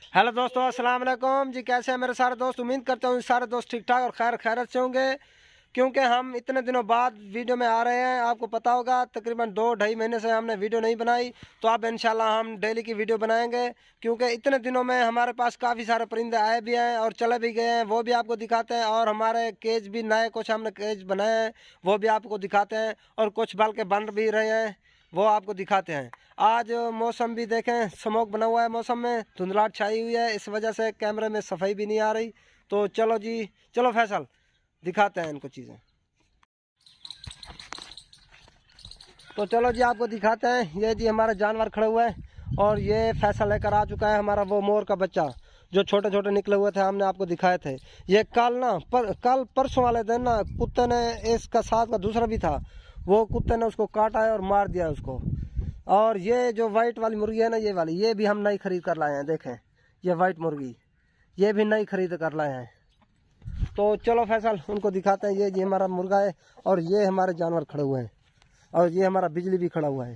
Hello दोस्तों, अस्सलाम वालेकुम जी। कैसे हैं मेरे सारे दोस्त? उम्मीद करता हूँ सारे दोस्त ठीक ठाक और खैर खैरत से होंगे, क्योंकि हम इतने दिनों बाद वीडियो में आ रहे हैं। आपको पता होगा तकरीबन 2-2.5 महीने से हमने वीडियो नहीं बनाई, तो अब इंशाल्लाह हम डेली की वीडियो बनाएंगे। क्योंकि इतने दिनों में हमारे पास काफ़ी सारे परिंदे आए भी हैं और चले भी गए हैं, वो भी आपको दिखाते हैं। और हमारे केज भी नए कुछ हमने केज बनाए हैं, वो भी आपको दिखाते हैं। और कुछ बल्कि बन भी रहे हैं, वो आपको दिखाते हैं। आज मौसम भी देखें, स्मोक बना हुआ है, मौसम में धुंधलाहट छाई हुई है, इस वजह से कैमरे में सफाई भी नहीं आ रही। तो चलो जी, चलो फैसल दिखाते हैं इनको चीज़ें। तो चलो जी, आपको दिखाते हैं। ये जी हमारा जानवर खड़े हुए हैं और ये फैसल लेकर आ चुका है हमारा वो मोर का बच्चा, जो छोटे छोटे निकले हुए थे, हमने आपको दिखाए थे। ये कल परसों वाले दिन ना कुत्ते ने, इसका साथ का दूसरा भी था, वो कुत्ते ने उसको काटा है और मार दिया उसको। और ये जो वाइट वाली मुर्गी है ना, ये वाली, ये भी हम नई खरीद कर लाए हैं। देखें, ये वाइट मुर्गी, ये भी नई खरीद कर लाए हैं। तो चलो फैसल उनको दिखाते हैं। ये जी हमारा मुर्गा है और ये हमारे जानवर खड़े हुए हैं और ये हमारा बिजली भी खड़ा हुआ है।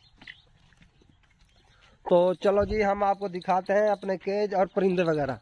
तो चलो जी, हम आपको दिखाते हैं अपने केज और परिंदे वगैरह।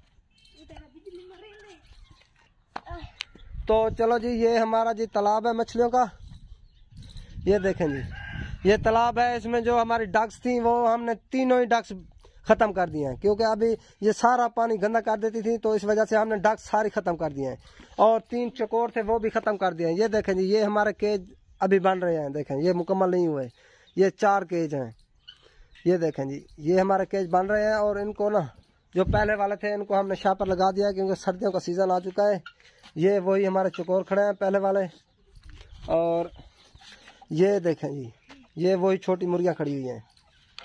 तो चलो जी, ये हमारा जी तालाब है मछलियों का। ये देखें जी, ये तालाब है। इसमें जो हमारी डक्स थी वो हमने तीनों ही डक्स ख़त्म कर दिए हैं, क्योंकि अभी ये सारा पानी गंदा कर देती थी, तो इस वजह से हमने डक्स सारी ख़त्म कर दिए हैं। और 3 चकोर थे, वो भी ख़त्म कर दिए हैं। ये देखें जी, ये हमारे केज अभी बन रहे हैं। देखें, ये मुकम्मल नहीं हुए, ये 4 केज हैं। ये देखें जी, ये हमारे केज बन रहे हैं। और इनको ना, जो पहले वाले थे, इनको हमने शापर लगा दिया है, क्योंकि सर्दियों का सीज़न आ चुका है। ये वही हमारे चकोर खड़े हैं पहले वाले। और ये देखें जी, ये वही छोटी मुर्गियाँ खड़ी हुई हैं।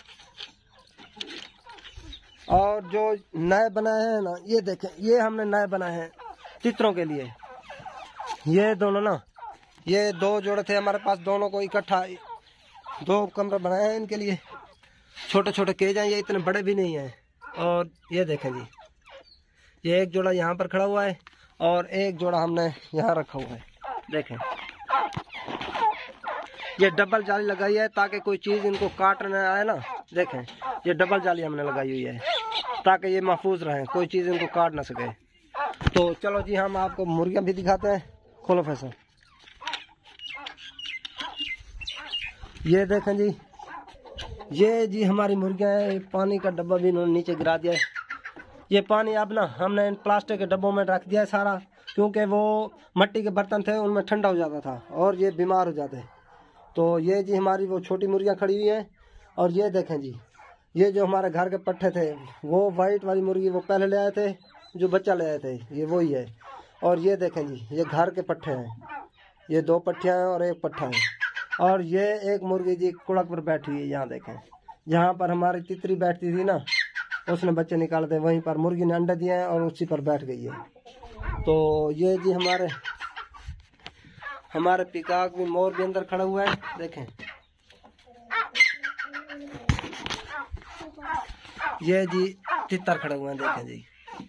और जो नए बनाए हैं ना, ये देखें, ये हमने नए बनाए हैं तितरों के लिए। ये दोनों ना, ये 2 जोड़े थे हमारे पास, दोनों को इकट्ठा 2 कमरे बनाए हैं इनके लिए। छोटे छोटे केज हैं, ये इतने बड़े भी नहीं हैं। और ये देखें जी, ये एक जोड़ा यहाँ पर खड़ा हुआ है और एक जोड़ा हमने यहाँ रखा हुआ है। देखें, ये डबल जाली लगाई है ताकि कोई चीज़ इनको काट न आए ना। देखें, ये डबल जाली हमने लगाई हुई है ताकि ये महफूज रहें, कोई चीज़ इनको काट ना सके। तो चलो जी, हम आपको मुर्गियाँ भी दिखाते हैं। खोलो फैसल। ये देखें जी, ये जी हमारी मुर्गियाँ हैं। पानी का डब्बा भी इन्होंने नीचे गिरा दिया है। ये पानी अब ना हमने इन प्लास्टिक के डब्बों में रख दिया है सारा, क्योंकि वो मिट्टी के बर्तन थे, उनमें ठंडा हो जाता था और ये बीमार हो जाते। तो ये जी हमारी वो छोटी मुर्गियाँ खड़ी हुई हैं। और ये देखें जी, ये जो हमारे घर के पट्ठे थे, वो वाइट वाली मुर्गी वो पहले ले आए थे, जो बच्चा ले आए थे, ये वही है। और ये देखें जी, ये घर के पट्ठे हैं। ये 2 पट्टियाँ हैं और 1 पट्ठा है। और ये एक मुर्गी जी कुड़क पर बैठी हुई है। यहाँ देखें, जहाँ पर हमारी तितरी बैठती थी ना, उसने बच्चे निकाले थे, वहीं पर मुर्गी ने अंडे दिए हैं और उसी पर बैठ गई है। तो ये जी हमारे पिकाक भी, मोर भी अंदर खड़ा हुआ है। देखें, ये जी तितर खड़े हुए हैं। देखें जी,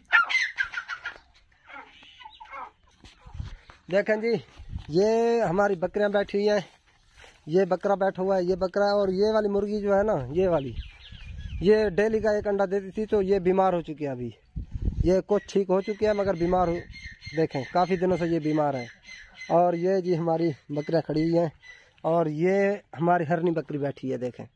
देखें जी, ये हमारी बकरियां बैठी हुई हैं। ये बकरा बैठा हुआ है, ये बकरा। और ये वाली मुर्गी जो है ना, ये वाली, ये डेली का 1 अंडा देती थी, तो ये बीमार हो चुकी है अभी। ये कुछ ठीक हो चुकी है मगर बीमार हो, देखें काफ़ी दिनों से ये बीमार है। और ये जी हमारी बकरियां खड़ी हुई हैं और ये हमारी हरनी बकरी बैठी है। देखें,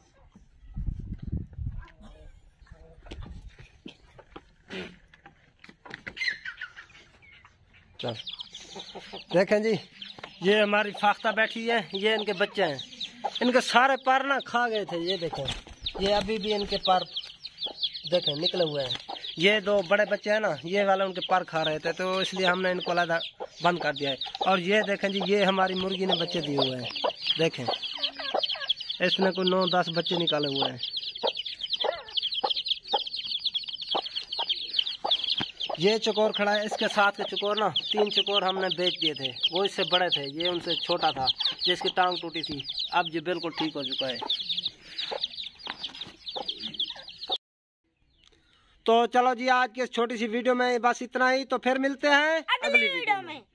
चल देखें जी, ये हमारी फाख्ता बैठी है, ये इनके बच्चे हैं। इनके सारे पर ना खा गए थे। ये देखें, ये अभी भी इनके पर देखें निकले हुए हैं। ये 2 बड़े बच्चे हैं ना, ये वाले उनके पर खा रहे थे, तो इसलिए हमने इनको अलग बंद कर दिया है। और ये देखें जी, ये हमारी मुर्गी ने बच्चे दिए हुए हैं। देखें, इसने कोई 9-10 बच्चे निकाले हुए हैं। ये चकोर खड़ा है, इसके साथ के चकोर ना, 3 चकोर हमने बेच दिए थे, वो इससे बड़े थे, ये उनसे छोटा था, जिसकी टांग टूटी थी। अब ये बिल्कुल ठीक हो चुका है। तो चलो जी, आज की इस छोटी सी वीडियो में बस इतना ही। तो फिर मिलते हैं अगली वीडियो में।